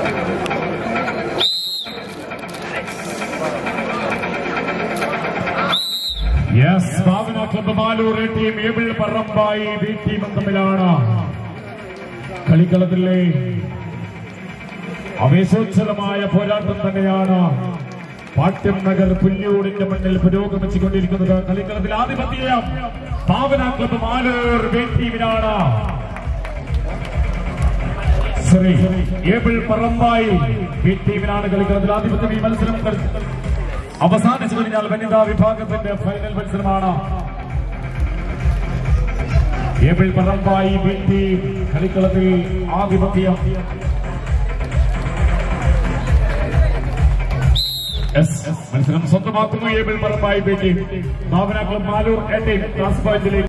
ഭാവന club Maloor team Able Parambayi B ടീമും തമ്മിലാണ് കളിക്കളത്തിലെ ആവേശോജ്വലമായ പോരാട്ടം തന്നെയാണ് പാട്യം നഗർ പുല്യൂരിന്റെ മണ്ണിൽ പുരോഗമിച്ചുകൊണ്ടിരിക്കുന്നത്. കളിക്കളത്തിൽ ആധിപത്യം ഭാവന ക്ലബ് മാലൂർ ബി ടീമിനാണ്. ഏബിൾ പറമ്പായി ബി ടീമിനാണ് കളിക്കളത്തിൽ ആധിപത്യം. ഈ മത്സരം അവസാനിച്ചു കഴിഞ്ഞാൽ വനിതാ വിഭാഗത്തിന്റെ ഫൈനൽ മത്സരമാണ്. ഏബിൾ പറമ്പായി ബി ടീം കളിക്കളത്തിൽ ആധിപത്യം. മത്സരം സ്വന്തമാക്കുന്നു Able Parambayi B team. Bhavana club Maloor A team class പോയിന്റിലേക്ക്